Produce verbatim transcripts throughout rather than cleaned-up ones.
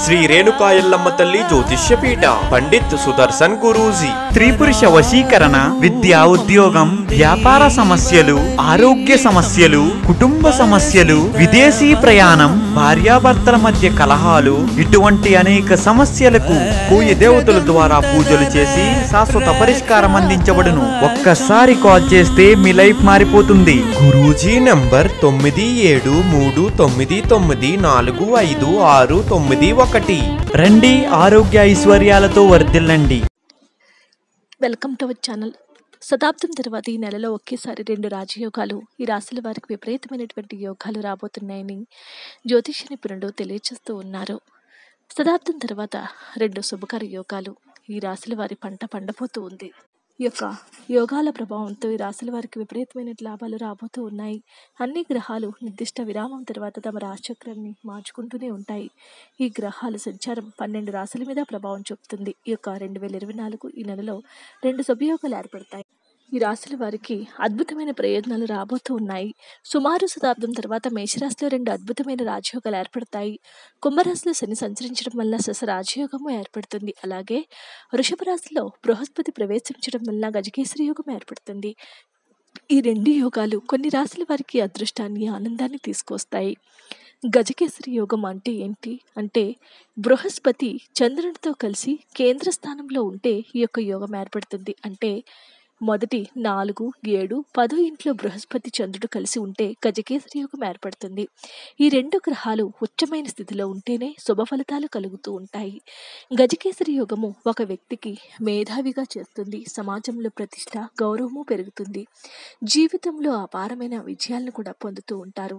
శ్రీ రేణుకా ఎల్లమ్మ తల్లి జ్యోతిష్య పీఠ పండిత్ సుదర్శన్ గురూజీ. స్త్రీ పురుష వశీకరణ, విద్యా ఉద్యోగం, వ్యాపార సమస్యలు, ఆరోగ్య సమస్యలు, కుటుంబ సమస్యలు, విదేశీ ప్రయాణం, భార్యాభర్తల మధ్య కలహాలు, ఇటువంటి అనేక సమస్యలకు కోయి దేవతల ద్వారా పూజలు చేసి శాశ్వత పరిష్కారం అందించబడును. ఒక్కసారి కాల్ చేస్తే మీ లైఫ్ మారిపోతుంది. గురూజీ నంబర్ తొమ్మిది ఏడు మూడు తొమ్మిది తొమ్మిది నాలుగు ఐదు ఆరు తొమ్మిది ఒకటి. రండి, ఆరోగ్య ఐశ్వర్యాలతో వర్ధిల్లండి. Welcome to our channel. శతాబ్దం తర్వాత ఈ నెలలో ఒకేసారి రెండు రాజయోగాలు ఈ రాశుల వారికి విపరీతమైనటువంటి యోగాలు రాబోతున్నాయని జ్యోతిష నిపుణులు తెలియజేస్తూ ఉన్నారు. శతాబ్దం తర్వాత రెండు శుభకర యోగాలు ఈ రాశుల వారి పంట పండబోతూ ఉంది. ఈ యొక్క యోగాల ప్రభావంతో ఈ రాశుల వారికి విపరీతమైన లాభాలు రాబోతూ ఉన్నాయి. అన్ని గ్రహాలు నిర్దిష్ట విరామం తర్వాత తమ రాశిచక్రాన్ని మార్చుకుంటూనే ఉంటాయి. ఈ గ్రహాల సంచారం పన్నెండు రాశుల మీద ప్రభావం చూపుతుంది. ఈ యొక్క రెండు వేల ఇరవై నాలుగు ఈ నెలలో రెండు శుభయోగాలు ఏర్పడతాయి. ఈ రాశుల వారికి అద్భుతమైన ప్రయోజనాలు రాబోతూ ఉన్నాయి. సుమారు శతాబ్దం తర్వాత మేషరాశిలో రెండు అద్భుతమైన రాజయోగాలు ఏర్పడతాయి. కుంభరాశిలో శని సంచరించడం వల్ల శశ రాజయోగము ఏర్పడుతుంది. అలాగే వృషభ రాశిలో బృహస్పతి ప్రవేశించడం వల్ల గజకేసరి యోగం ఏర్పడుతుంది. ఈ రెండు యోగాలు కొన్ని రాశుల వారికి అదృష్టాన్ని, ఆనందాన్ని తీసుకొస్తాయి. గజకేసరి యోగం అంటే ఏంటి అంటే, బృహస్పతి చంద్రునితో కలిసి కేంద్ర స్థానంలో ఉంటే ఈ యొక్క యోగం ఏర్పడుతుంది. అంటే మొదటి నాలుగు, ఏడు, పదో ఇంట్లో బృహస్పతి చంద్రుడు కలిసి ఉంటే గజకేసరి యోగం ఏర్పడుతుంది. ఈ రెండు గ్రహాలు ఉచ్చమైన స్థితిలో ఉంటేనే శుభ ఫలితాలు కలుగుతూ ఉంటాయి. గజకేసరి యోగము ఒక వ్యక్తికి మేధావిగా చేస్తుంది. సమాజంలో ప్రతిష్ట, గౌరవము పెరుగుతుంది. జీవితంలో అపారమైన విజయాలను కూడా పొందుతూ ఉంటారు.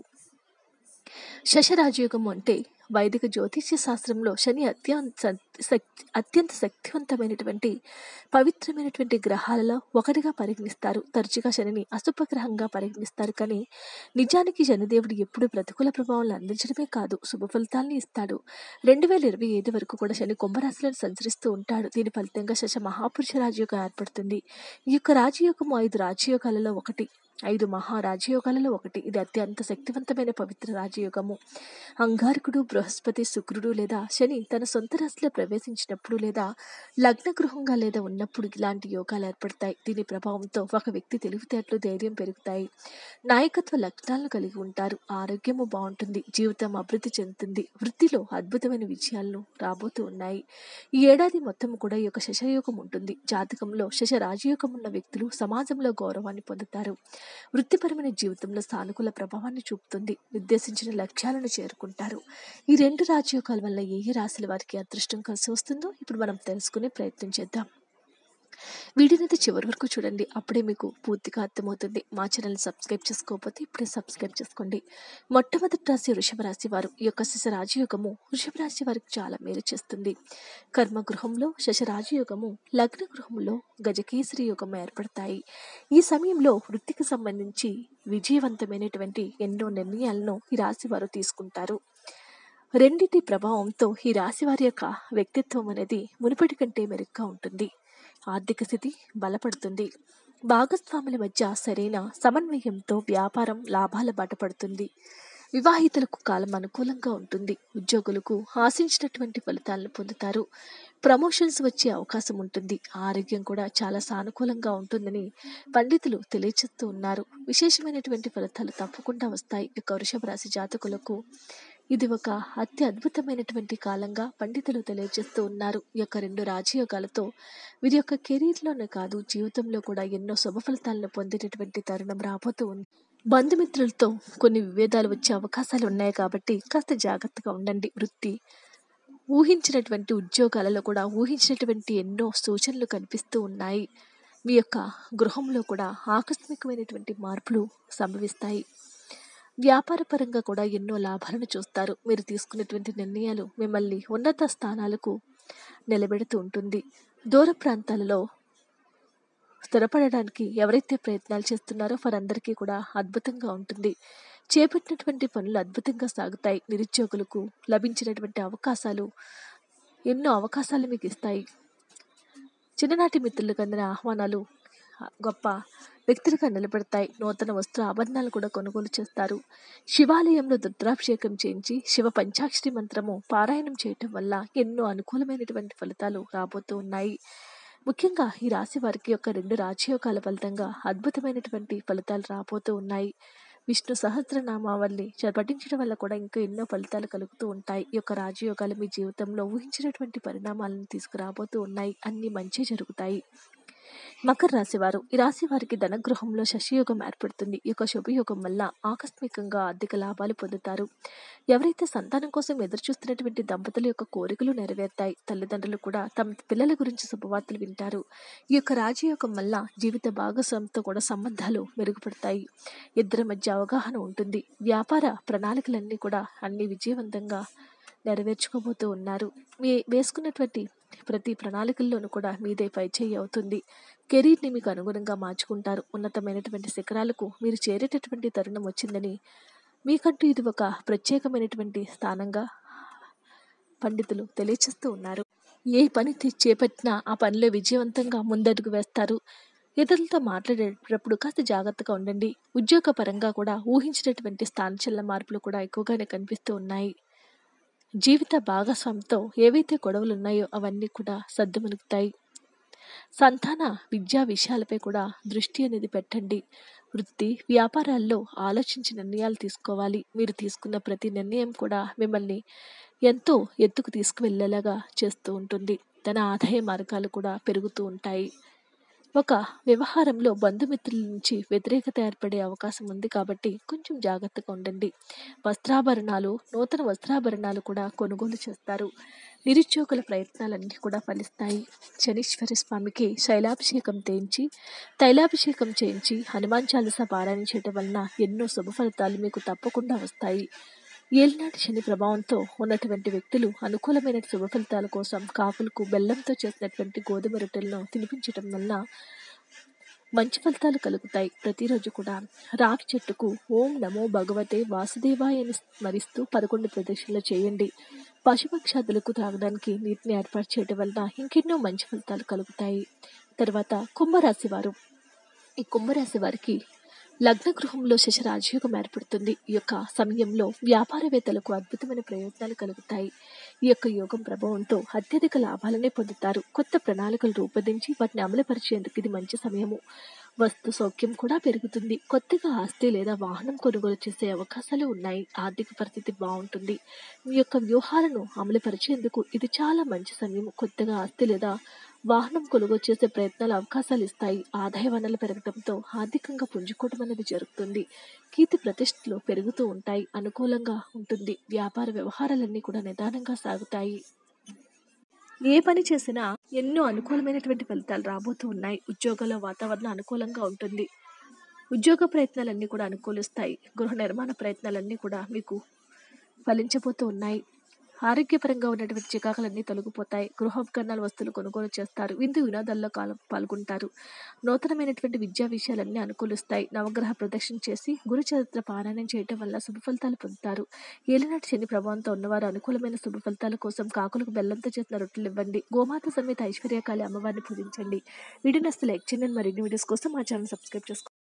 శశరాజయోగం అంటే వైదిక జ్యోతిష్య శాస్త్రంలో శని అత్యంత శక్తి అత్యంత శక్తివంతమైనటువంటి పవిత్రమైనటువంటి గ్రహాలలో ఒకటిగా పరిగణిస్తారు. తరచుగా శనిని అశుభ గ్రహంగా పరిగణిస్తారు. కానీ నిజానికి శనిదేవుడు ఎప్పుడు ప్రతికూల ప్రభావాలను అందించడమే కాదు, శుభ ఫలితాలను ఇస్తాడు. రెండు వేల ఇరవై ఐదు వరకు కూడా శని కుంభరాశిలో సంచరిస్తూ ఉంటాడు. దీని ఫలితంగా శశ మహాపురుష రాజయోగం ఏర్పడుతుంది. ఈ యొక్క రాజయోగము ఐదు రాజయోగాలలో ఒకటి ఐదు మహారాజయోగాలలో ఒకటి. ఇది అత్యంత శక్తివంతమైన పవిత్ర రాజయోగము. అంగారకుడు, బృహస్పతి, శుక్రుడు లేదా శని తన సొంత రాశిలో ప్రవేశించినప్పుడు లేదా లగ్న గృహంగా లేదా ఉన్నప్పుడు ఇలాంటి యోగాలు ఏర్పడతాయి. దీని ప్రభావంతో ఒక వ్యక్తి తెలివితేటలు, ధైర్యం పెరుగుతాయి. నాయకత్వ లక్షణాలను కలిగి ఉంటారు. ఆరోగ్యము బాగుంటుంది. జీవితం అభివృద్ధి చెందుతుంది. వృత్తిలో అద్భుతమైన విజయాలను రాబోతూ ఉన్నాయి. ఈ ఏడాది మొత్తం కూడా ఈ యొక్క శశయోగం ఉంటుంది. జాతకంలో శశ రాజయోగం ఉన్న వ్యక్తులు సమాజంలో గౌరవాన్ని పొందుతారు. వృత్తిపరమైన జీవితంలో సానుకూల ప్రభావాన్ని చూపుతుంది. నిర్దేశించిన లక్ష్యాలను చేరుకుంటారు. ఈ రెండు రాజయోగాల వల్ల ఏ ఏ రాశుల వారికి అదృష్టం కలిసి వస్తుందో ఇప్పుడు మనం తెలుసుకునే ప్రయత్నం చేద్దాం. వీడియోనైతే చివరి వరకు చూడండి, అప్పుడే మీకు పూర్తిగా అర్థమవుతుంది. మా ఛానల్ సబ్స్క్రైబ్ చేసుకోకపోతే ఇప్పుడే సబ్స్క్రైబ్ చేసుకోండి. మొట్టమొదటి రాశి వృషభ రాశి వారు. ఈ యొక్క శశ రాజయోగము వృషభ రాశి వారికి చాలా మేలు చేస్తుంది. కర్మగృహంలో శశ రాజయోగము, లగ్న గృహంలో గజకేసరి యోగము ఏర్పడతాయి. ఈ సమయంలో వృత్తికి సంబంధించి విజయవంతమైనటువంటి ఎన్నో నిర్ణయాలను ఈ రాశి వారు తీసుకుంటారు. రెండింటి ప్రభావంతో ఈ రాశి వారి యొక్క వ్యక్తిత్వం అనేది మునుపటి కంటే మెరుగ్గా ఉంటుంది. ఆర్థిక స్థితి బలపడుతుంది. భాగస్వాముల మధ్య సరైన సమన్వయంతో వ్యాపారం లాభాల బాట పడుతుంది. వివాహితులకు కాలం అనుకూలంగా ఉంటుంది. ఉద్యోగులకు ఆశించినటువంటి ఫలితాలను పొందుతారు. ప్రమోషన్స్ వచ్చే అవకాశం ఉంటుంది. ఆరోగ్యం కూడా చాలా సానుకూలంగా ఉంటుందని పండితులు తెలియజేస్తూ ఉన్నారు. విశేషమైనటువంటి ఫలితాలు తప్పకుండా వస్తాయి. ఈ యొక్క వృషభ రాశి జాతకులకు ఇది ఒక అతి అద్భుతమైనటువంటి కాలంగా పండితులు తెలియజేస్తూ ఉన్నారు. ఈ యొక్క రెండు రాజయోగాలతో వీరి యొక్క కెరీర్లోనే కాదు, జీవితంలో కూడా ఎన్నో శుభ ఫలితాలను పొందేటటువంటి తరుణం రాబోతూ ఉంది. బంధుమిత్రులతో కొన్ని విభేదాలు వచ్చే అవకాశాలు ఉన్నాయి కాబట్టి కాస్త జాగ్రత్తగా ఉండండి. వృత్తి, ఊహించినటువంటి ఉద్యోగాలలో కూడా ఊహించినటువంటి ఎన్నో సూచనలు కనిపిస్తూ ఉన్నాయి. మీ యొక్క గృహంలో కూడా ఆకస్మికమైనటువంటి మార్పులు సంభవిస్తాయి. వ్యాపార పరంగా కూడా ఎన్నో లాభాలను చూస్తారు. మీరు తీసుకున్నటువంటి నిర్ణయాలు మిమ్మల్ని ఉన్నత స్థానాలకు నిలబెడుతూ ఉంటుంది. దూర ప్రాంతాలలో స్థిరపడడానికి ఎవరైతే ప్రయత్నాలు చేస్తున్నారో వారందరికీ కూడా అద్భుతంగా ఉంటుంది. చేపట్టినటువంటి పనులు అద్భుతంగా సాగుతాయి. నిరుద్యోగులకు లభించినటువంటి అవకాశాలు ఎన్నో అవకాశాలు మీకు ఇస్తాయి. చిన్ననాటి మిత్రులకు అందిన ఆహ్వానాలు గొప్ప వ్యక్తులుగా నిలబెడతాయి. నూతన వస్త్ర ఆభరణాలు కూడా కొనుగోలు చేస్తారు. శివాలయంలో రుద్రాభిషేకం చేయించి శివ పంచాక్షరి మంత్రము పారాయణం చేయటం వల్ల ఎన్నో అనుకూలమైనటువంటి ఫలితాలు రాబోతూ ఉన్నాయి. ముఖ్యంగా ఈ రాశి వారికి యొక్క రెండు రాజయోగాల ఫలితంగా అద్భుతమైనటువంటి ఫలితాలు రాబోతూ ఉన్నాయి. విష్ణు సహస్రనామావళి చ- పఠించడం వల్ల కూడా ఇంకా ఎన్నో ఫలితాలు కలుగుతూ ఉంటాయి. ఈ యొక్క రాజయోగాలు మీ జీవితంలో ఊహించినటువంటి పరిణామాలను తీసుకురాబోతూ ఉన్నాయి. అన్ని మంచి జరుగుతాయి. మకర రాశి వారు, ఈ రాశి వారికి ధనగృహంలో శశియోగం ఏర్పడుతుంది. ఈ యొక్క శుభయోగం వల్ల ఆకస్మికంగా ఆర్థిక లాభాలు పొందుతారు. ఎవరైతే సంతానం కోసం ఎదురు చూస్తున్నటువంటి దంపతుల యొక్క కోరికలు నెరవేరుతాయి. తల్లిదండ్రులు కూడా తమ పిల్లల గురించి శుభవార్తలు వింటారు. ఈ యొక్క రాజయోగం వల్ల జీవిత భాగస్వామితో కూడా సంబంధాలు మెరుగుపడతాయి. ఇద్దరి మధ్య అవగాహన ఉంటుంది. వ్యాపార ప్రణాళికలన్నీ కూడా అన్ని విజయవంతంగా నెరవేర్చుకోబోతూ ఉన్నారు. మీ వేసుకున్నటువంటి ప్రతి ప్రణాళికల్లోనూ కూడా మీదే పైచేయి అవుతుంది. కెరీర్ని మీకు అనుగుణంగా మార్చుకుంటారు. ఉన్నతమైనటువంటి శిఖరాలకు మీరు చేరేటటువంటి తరుణం వచ్చిందని, మీకంటూ ఇది ఒక ప్రత్యేకమైనటువంటి స్థానంగా పండితులు తెలియచేస్తూ ఉన్నారు. ఏ పని తి- చేపట్టినా ఆ పనిలో విజయవంతంగా ముందడుగు వేస్తారు. ఇతరులతో మాట్లాడేటప్పుడు కాస్త జాగ్రత్తగా ఉండండి. ఉద్యోగ పరంగా కూడా ఊహించినటువంటి స్థానచలన మార్పులు కూడా ఎక్కువగానే కనిపిస్తూ ఉన్నాయి. జీవిత భాగస్వామితో ఏవైతే గొడవలు ఉన్నాయో అవన్నీ కూడా సద్దుమణుగుతాయి. సంతాన విద్యా విషయాలపై కూడా దృష్టి అనేది పెట్టండి. వృత్తి వ్యాపారాల్లో ఆలోచించి నిర్ణయాలు తీసుకోవాలి. మీరు తీసుకున్న ప్రతి నిర్ణయం కూడా మిమ్మల్ని ఎంతో ఎత్తుకు తీసుకువెళ్ళేలాగా చేస్తూ ఉంటుంది. ధన ఆదాయ మార్గాలు కూడా పెరుగుతూ ఉంటాయి. ఒక వ్యవహారంలో బంధుమిత్రుల నుంచి వ్యతిరేకత ఏర్పడే అవకాశం ఉంది కాబట్టి కొంచెం జాగ్రత్తగా ఉండండి. వస్త్రాభరణాలు, నూతన వస్త్రాభరణాలు కూడా కొనుగోలు చేస్తారు. నిరుద్యోగుల ప్రయత్నాలన్నీ కూడా ఫలిస్తాయి. శనీశ్వర స్వామికి శైలాభిషేకం చేయించి తైలాభిషేకం చేయించి హనుమాన్ చాలీసా పారాయణ చేయడం వలన ఎన్నో శుభ ఫలితాలు మీకు తప్పకుండా వస్తాయి. ఏలినాటి శని ప్రభావంతో ఉన్నటువంటి వ్యక్తులు అనుకూలమైన శుభ ఫలితాల కోసం కాకులకు బెల్లంతో చేసినటువంటి గోధుమ రొట్టెలను తినిపించడం వలన మంచి ఫలితాలు కలుగుతాయి. ప్రతిరోజు కూడా రావి చెట్టుకు ఓం నమో భగవతే వాసుదేవాయ అని స్మరిస్తూ పదకొండు ప్రదక్షిణలు చేయండి. పశుపక్షాదులకు తాగడానికి నీటిని ఏర్పాటు చేయడం వలన ఇంకెన్నో మంచి ఫలితాలు కలుగుతాయి. తర్వాత కుంభరాశి వారు, ఈ కుంభరాశి వారికి లగ్న గృహంలో శశ రాజయోగం ఏర్పడుతుంది. ఈ యొక్క సమయంలో వ్యాపారవేత్తలకు అద్భుతమైన ప్రయోజనాలు కలుగుతాయి. ఈ యొక్క యోగం ప్రభావంతో అత్యధిక లాభాలనే పొందుతారు. కొత్త ప్రణాళికలు రూపొందించి వాటిని అమలుపరిచేందుకు ఇది మంచి సమయము. వస్తు సౌఖ్యం కూడా పెరుగుతుంది. కొత్తగా ఆస్తి లేదా వాహనం కొనుగోలు చేసే అవకాశాలు ఉన్నాయి. ఆర్థిక పరిస్థితి బాగుంటుంది. మీ యొక్క వ్యూహాలను అమలుపరిచేందుకు ఇది చాలా మంచి సమయం. కొత్తగా ఆస్తి లేదా వాహనం కొనుగోలు చేసే ప్రయత్నాలు అవకాశాలు ఇస్తాయి. ఆదాయ వనరులు పెరగడంతో ఆర్థికంగా పుంజుకోవడం అనేది జరుగుతుంది. కీర్తి ప్రతిష్టలు పెరుగుతూ ఉంటాయి. అనుకూలంగా ఉంటుంది. వ్యాపార వ్యవహారాలన్నీ కూడా నిదానంగా సాగుతాయి. ఏ పని చేసినా ఎన్నో అనుకూలమైనటువంటి ఫలితాలు రాబోతూ ఉన్నాయి. ఉద్యోగాల వాతావరణం అనుకూలంగా ఉంటుంది. ఉద్యోగ ప్రయత్నాలన్నీ కూడా అనుకూలిస్తాయి. గృహ నిర్మాణ ప్రయత్నాలన్నీ కూడా మీకు ఫలించబోతూ ఉన్నాయి. ఆరోగ్యపరంగా ఉన్నటువంటి చికాకులన్నీ తొలగిపోతాయి. గృహోపకరణాల వస్తువులు కొనుగోలు చేస్తారు. విందు వినోదాల్లో కాలం పాల్గొంటారు. నూతనమైనటువంటి విద్యా విషయాలన్నీ అనుకూలిస్తాయి. నవగ్రహ ప్రదక్షిణ చేసి గురు చరిత్ర పారాయణం చేయటం వల్ల శుభ ఫలితాలు పొందుతారు. ఏలినాటి శని ప్రభావంతో ఉన్నవారు అనుకూలమైన శుభ ఫలితాల కోసం కాకులకు బెల్లంతో చేసిన రొట్టెలు ఇవ్వండి. గోమాత సమేత ఐశ్వర్యకాళి అమ్మవారిని పూజించండి. వీడియో నచ్చితే లైక్ చేయండి. మరిన్ని వీడియోస్ కోసం మా ఛానల్ సబ్స్క్రైబ్ చేసుకోండి.